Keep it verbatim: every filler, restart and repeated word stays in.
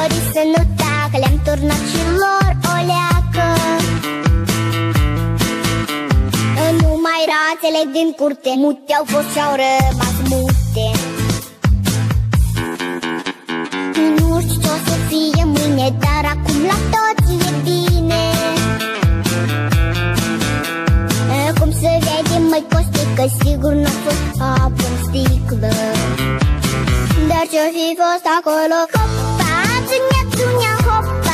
dorit să nu tacă, le-am turnat și lor o leacă. Numai rațele din curte mute au fost și-au rămas mute. Nu știu ce-o să fie mâine, dar acum la toți e bine. Cum să vede, măi Costică, sigur n-a fost apă în sticlă. Dar ce-o fi fost acolo? Hopa, țunia, țunia, hopa,